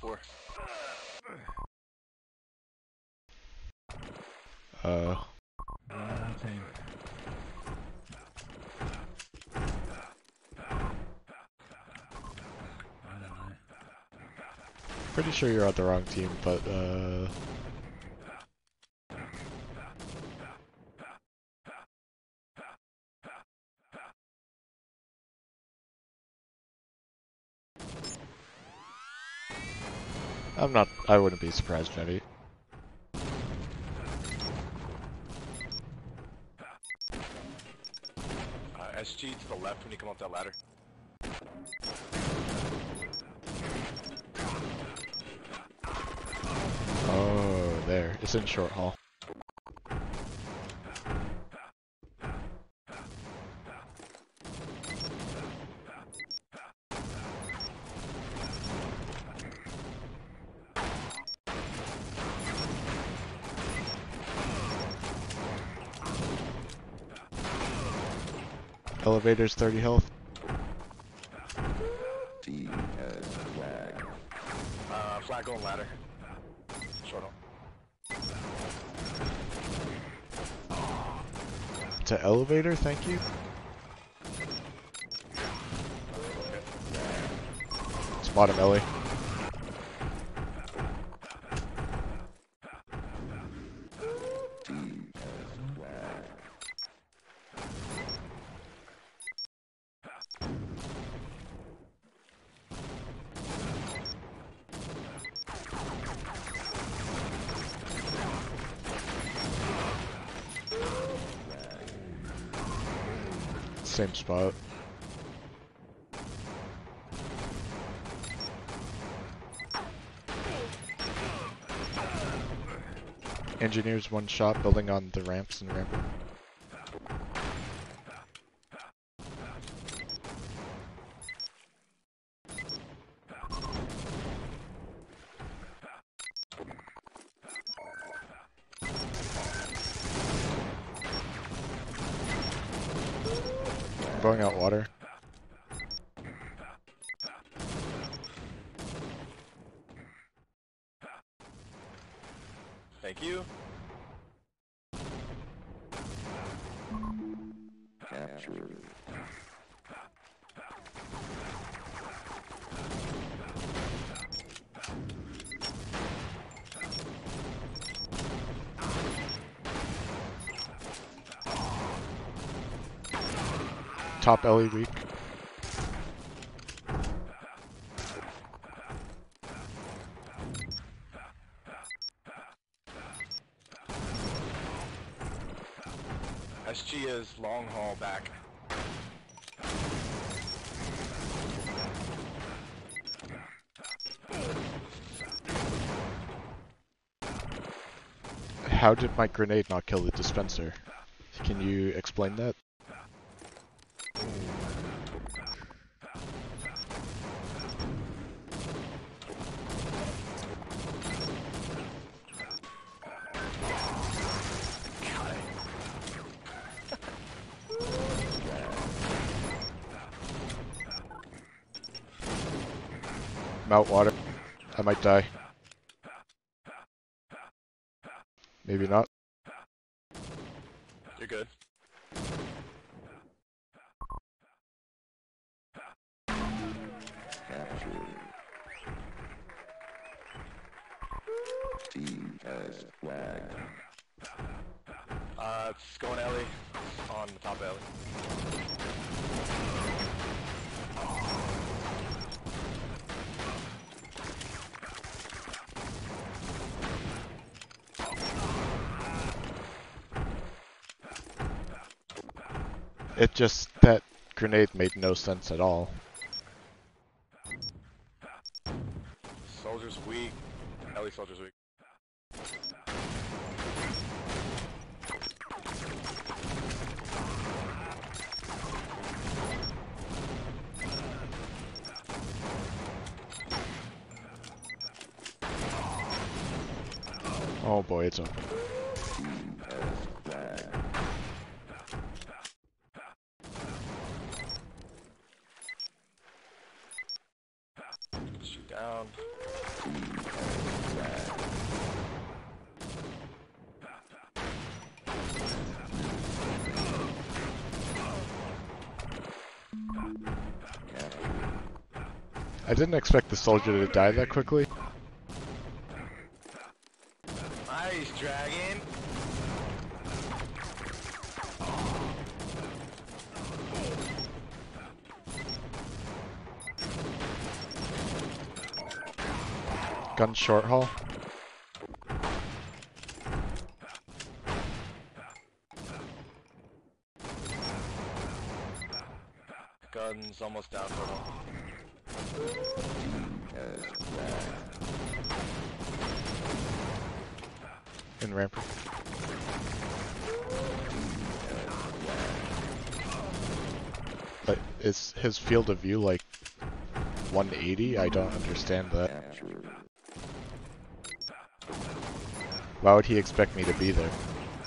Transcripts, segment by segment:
4. Same. Pretty sure you're on the wrong team, but I wouldn't be surprised, Jenny. SG to the left when you come up that ladder. Oh, there. It's in short hall. Elevators 30 health. Flag going ladder. Short hall. To elevator, thank you. It's bottom Ellie. Same spot. Engineers one shot, building on the ramps and ramping. Going out water. Thank you. Capture. Top Ellie weak. SG is long haul back. How did my grenade not kill the dispenser? Can you explain that? I'm out water. I might die. Maybe not. You're good. Capture. Team has flagged. It's going Ellie on the top Ellie. It just, that grenade made no sense at all. Soldier's weak. Ellie soldier's weak. Oh boy, it's open. Team has flagged. Shoot down. I didn't expect the soldier to die that quickly. Nice, dragon. Gun short haul. Gun's almost down for one. In ramper. But is his field of view like 180? I don't understand that. Why would he expect me to be there?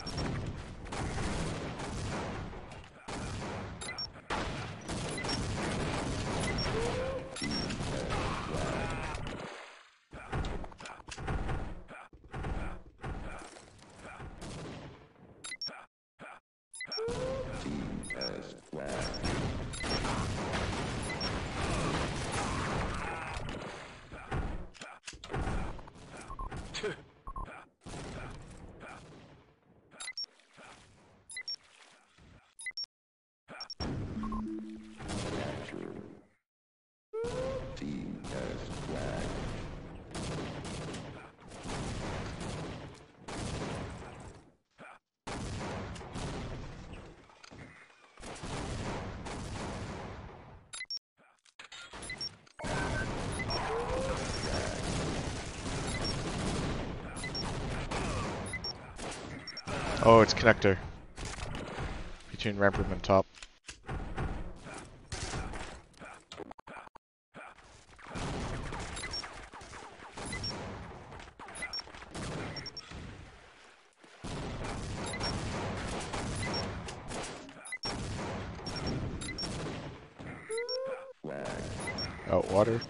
Oh, it's connector. Between ramp room and top. Out water.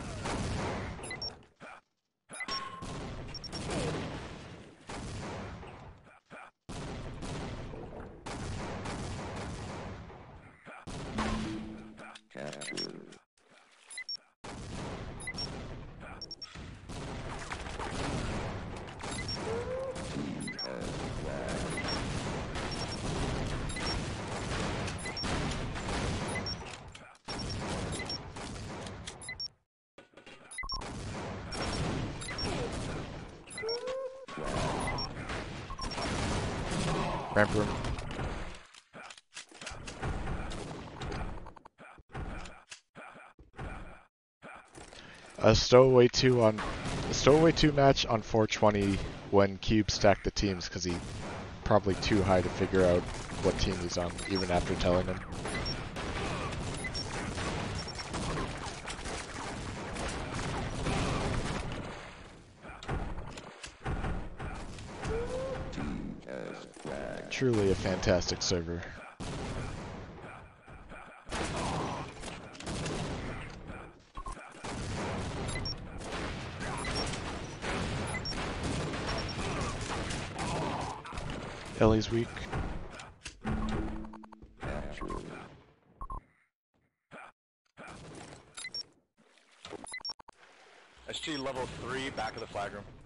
Ramp room. Stowaway2 match on 420 when Cube stacked the teams because he probably too high to figure out what team he's on even after telling him. Truly a fantastic server. Ellie's weak. SG level 3, back of the flag room.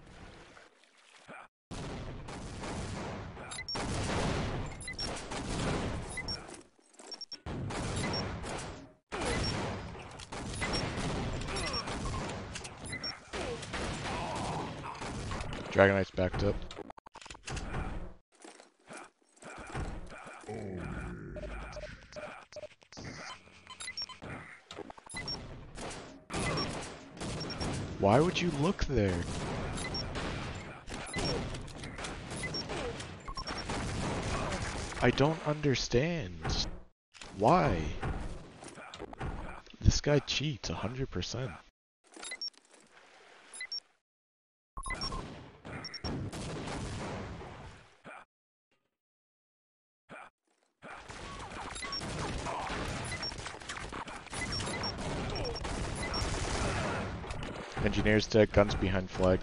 Dragon Knight's backed up. Why would you look there? I don't understand. Why? This guy cheats 100%. Engineer's dead, guns behind flag.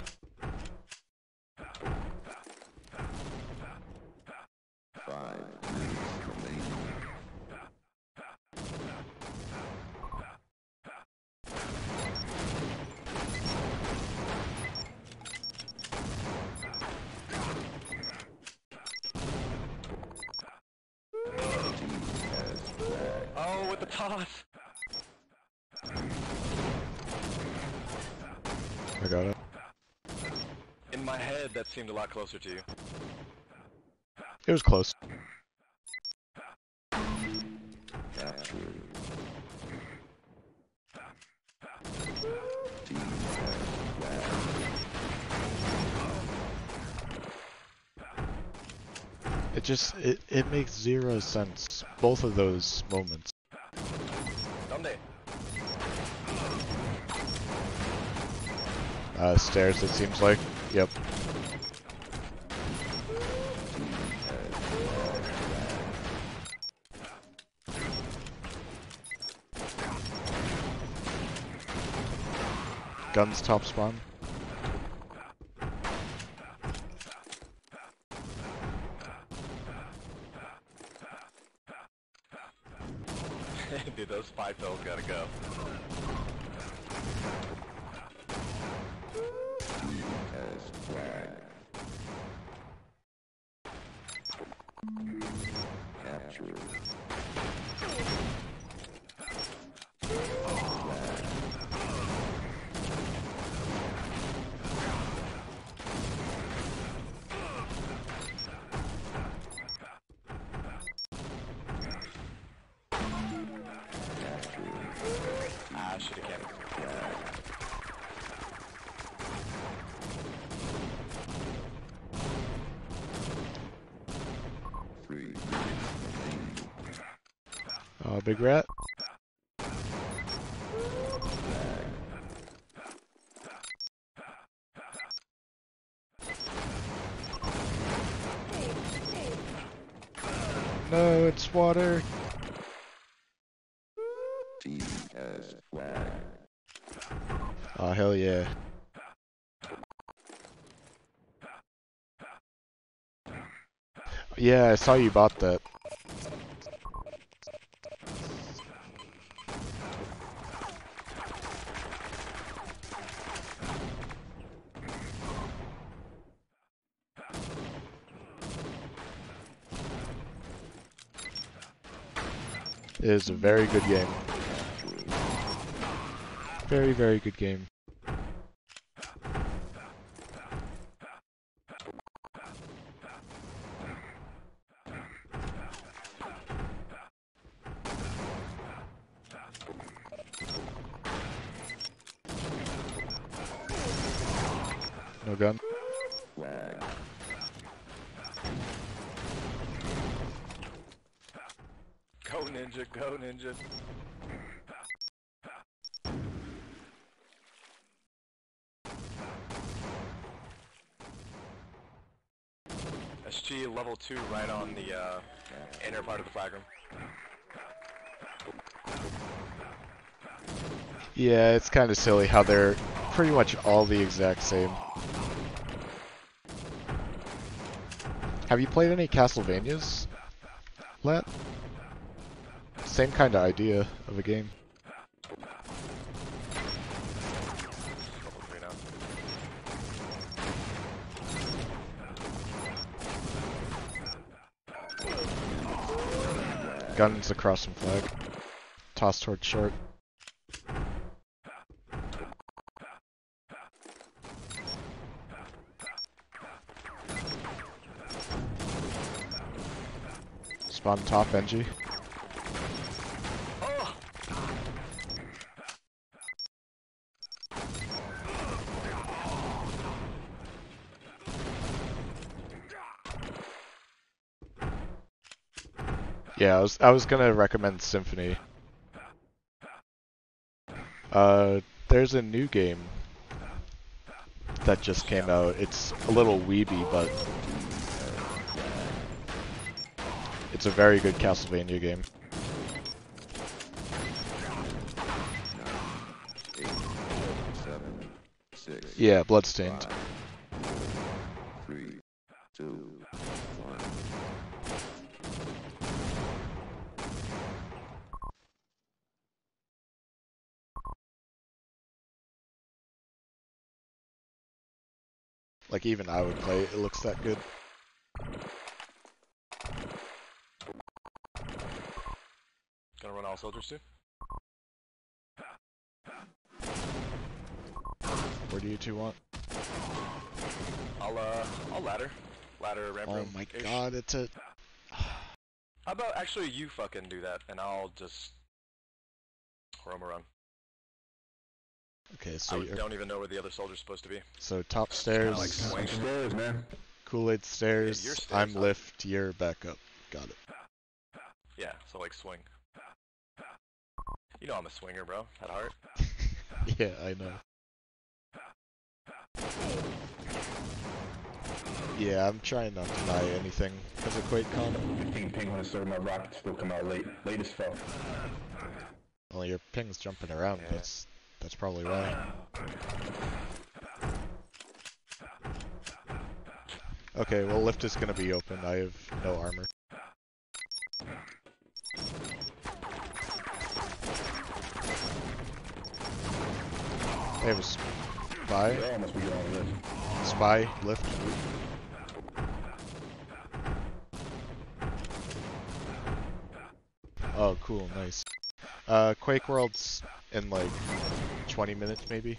Five minutes remaining. Oh, with the toss! I got it. In my head, that seemed a lot closer to you. It was close. Captured. Team has flag. It makes zero sense. Both of those moments. Someday. Stairs, it seems like. Yep. Guns top spawn. Dude, those spy pills gotta go. Team has flag. Captured. Ah, should've kept it. Three minutes remaining. Big rat. No, it's water. Team has flag. Oh, hell yeah. Yeah, I saw you bought that. It is a very good game. Very, very good game. No gun. Flag. Go ninja, go ninja. SG level 2 right on the inner part of the flag room. Yeah, it's kind of silly how they're pretty much all the exact same. Have you played any Castlevanias, Lat? Same kind of idea of a game. Level 3 now. Guns across some flag. Toss towards short. Spawn top, NG. Oh! Yeah, I was gonna recommend Symphony. There's a new game that just came out. It's a little weeby, but it's a very good Castlevania game. 8, 7, 6. Yeah, bloodstained. 5, 3, 2, 1. Like even I would play it, it looks that good. Gonna run all soldiers too? What do you two want? I'll ladder. Ladder ramp Oh room. my god, it's a... How about actually you fucking do that and I'll just roam around. Okay, so you're... don't even know where the other soldier's supposed to be. So top Kinda stairs, like swing. Upstairs, man. Kool-Aid stairs, Yeah, you're stairs, I'm huh? lift, you're back up. Got it. Yeah, so like swing. You know I'm a swinger, bro. At heart. Yeah, I know. Yeah, I'm trying not to buy anything because of QuakeCon. Ping when I started my rockets still come out late. Late as fuck. Well, your ping's jumping around, Yeah. that's probably why. Okay, well lift is gonna be open, I have no armor. They have a spy. They almost be getting on the list. Spy, lift. Oh, cool, nice. Quake World's in like 20 minutes maybe.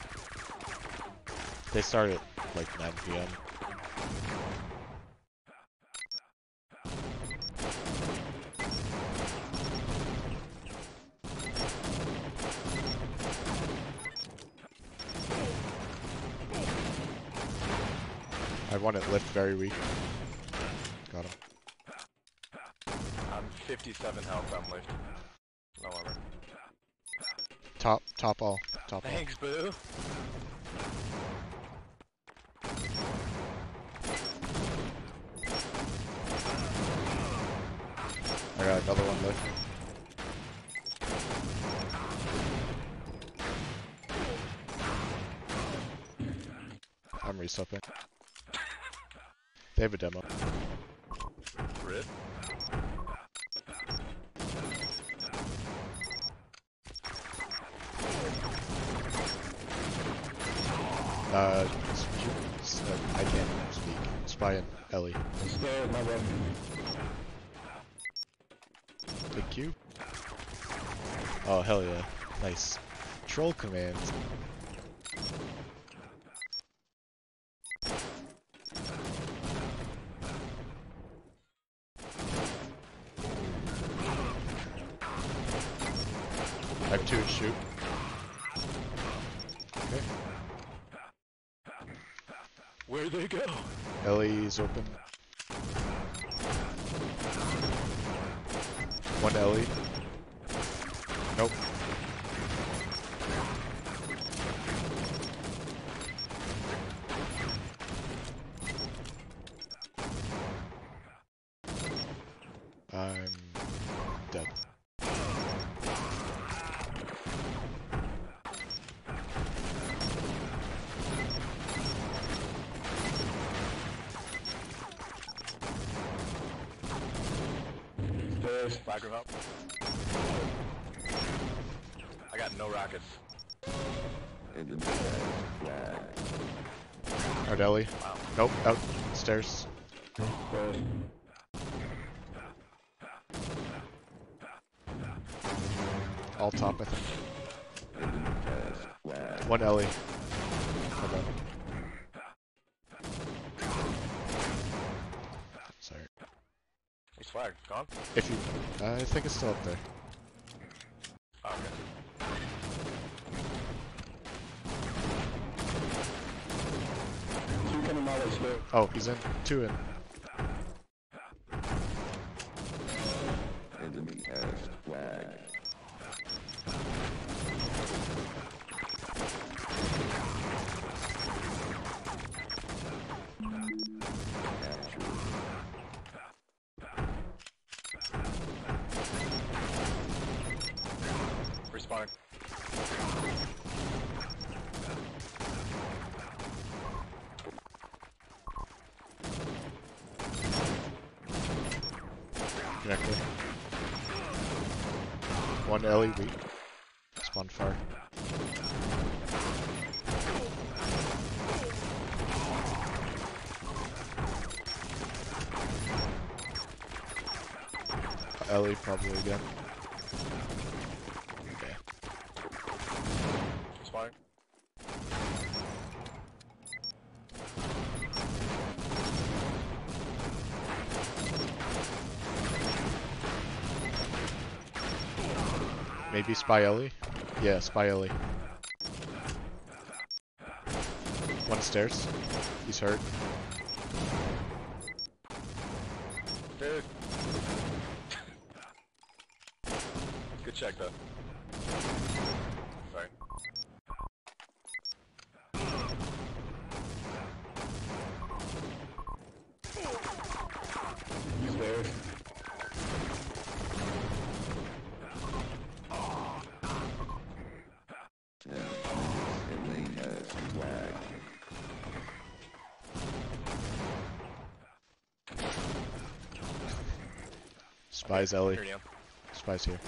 They start at like 9 PM. I want it lift very weak. Got him. I'm 57 health, I'm lift. No armor. Top all. Thanks, boo. I got another one lift. I'm resupping. They have a demo. Rip. I can't speak. Spy and Ellie. Upstairs, my brother. Big Q. Oh, hell yeah. Nice. Troll commands. I have 2 to shoot. Okay. Where'd they go? Ellie's open. One Ellie. Nope. I'm dead. Upstairs. Flag him up. I got no rockets. Enemy has flagged. Alright, Ellie. Wow. Nope, out stairs. Upstairs. All top, I think. Enemy has flagged. One Ellie. Okay. Sorry. Where's flag? Gone? If you, I think it's still up there. Oh, okay. Two coming my way, slow. Oh, he's in. 2 in. Enemy has flagged. Captured. Respawning. Connector. One Ellie weak. Spawn far. Ellie probably again. Okay. Spawning. Maybe Spy Ellie? Yeah, Spy Ellie. One stairs. He's hurt. Dude. Good check though. Sorry. Stairs. Ellie has flag. Spy's Ellie. Here, Neil. Spy's here.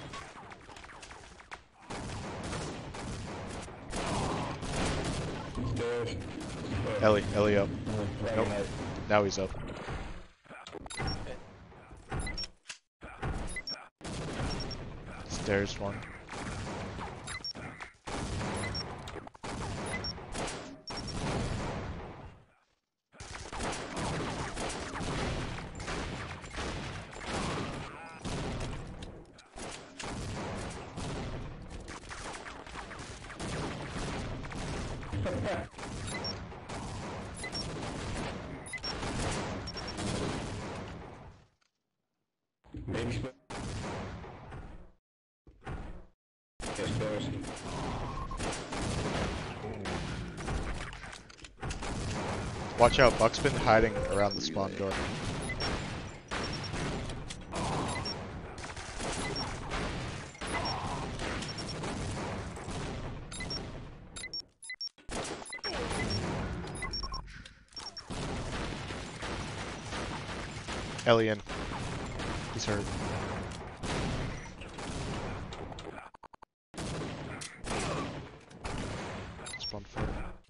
Stairs. Ellie up. Right Nope. night. Now he's up. Stairs one. Maybe stairs. Yeah, stairs. Watch out, Buck's been hiding around the spawn door. Ellie in. He's hurt. Spawn 4.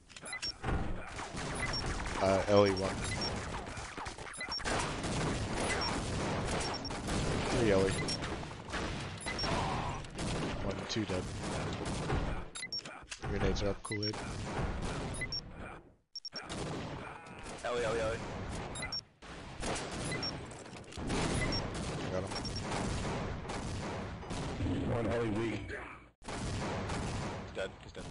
Ellie 1. 3 Ellie. 1, 2 dead. Grenades are up, Kool-Aid. Ellie. I got him. One Ellie weak. Dead. He's dead.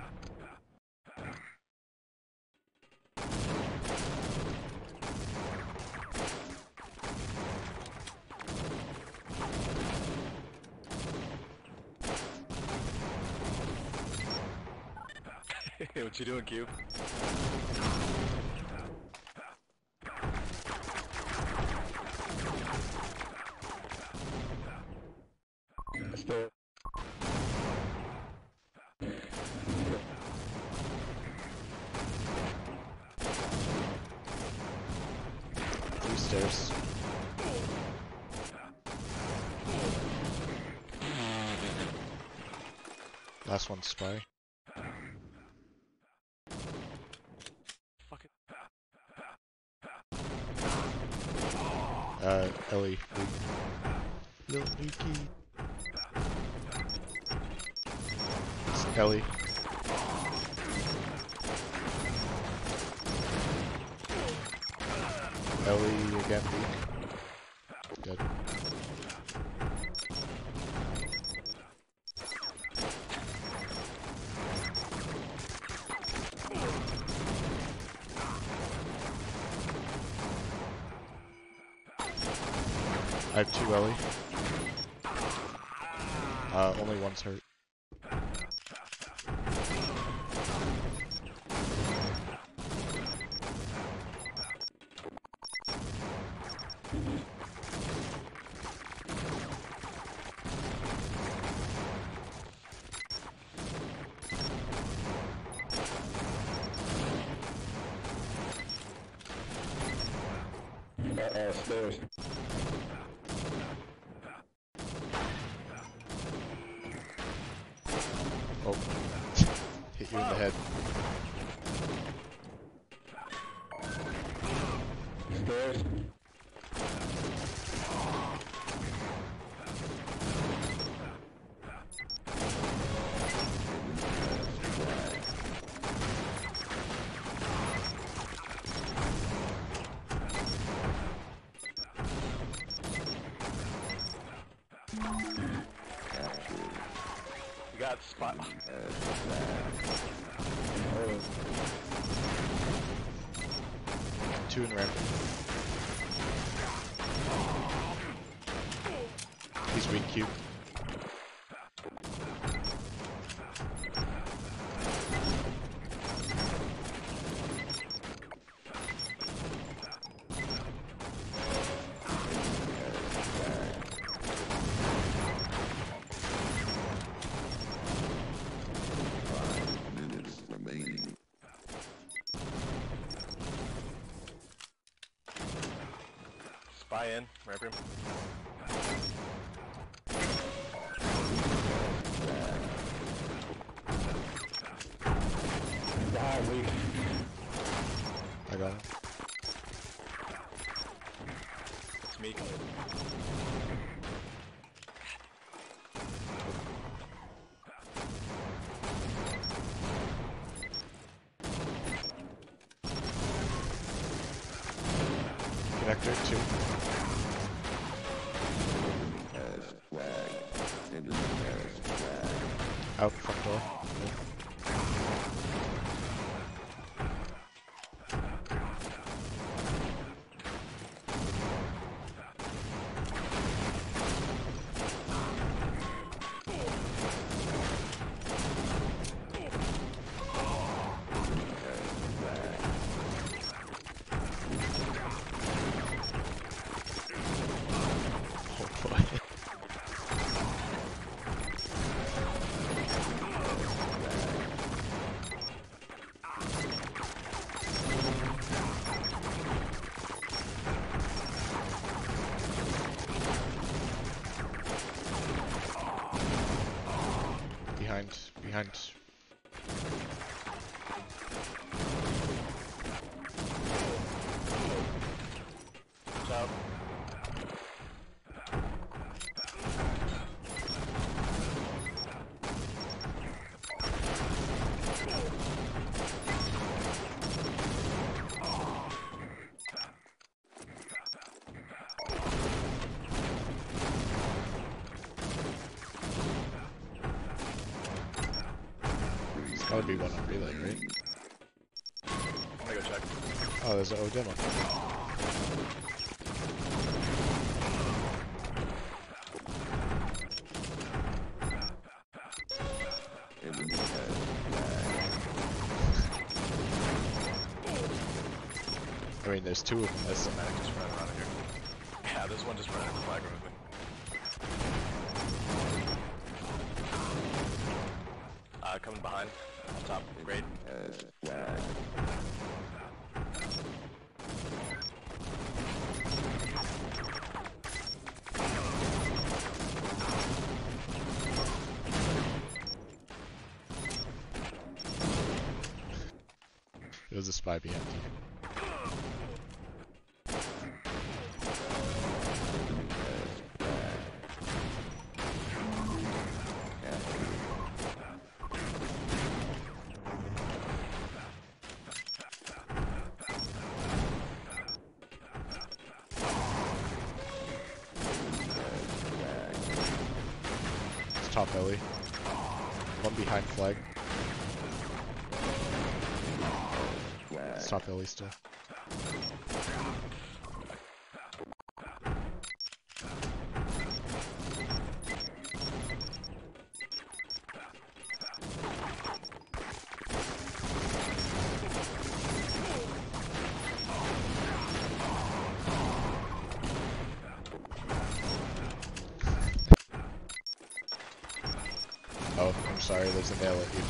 What you doing, Cube? Stairs. 3 stairs. Last one, Spy. Fuck it. Ellie. Little Nuki. It's Ellie. Ellie again, weak. Dead. I have 2 Ellie. Only one's hurt. Stairs. Hit you in the head. Stairs. You got spot. Two in ramp. He's weak cube. Spy in, ramp room. Behind weak. I got him. It's me. Connector, two. Out front door. Oh boy. Behind. Watch out. There's gotta be one on relay, right? I'm gonna go check. Oh, there's an demo. I mean, there's two of them. There's some medic just running around here. Yeah, there's one just running in the flag room with me. Coming behind. Top. Great. There's a spy behind you. It's top alley. One behind flag. It's top alley still. Oh, I'm sorry, there's a nail at you.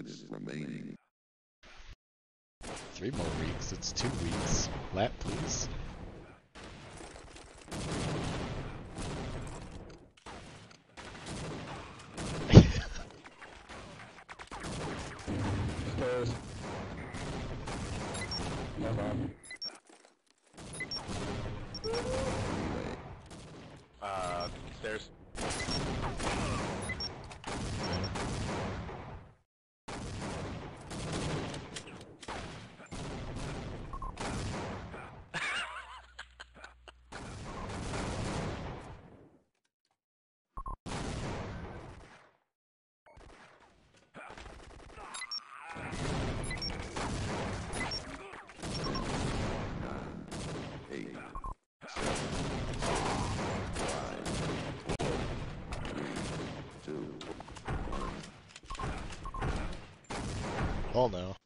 minutes remaining. 3 more weeks. It's 2 weeks. Lap, please. Stairs. Never mind. Stairs. Oh no.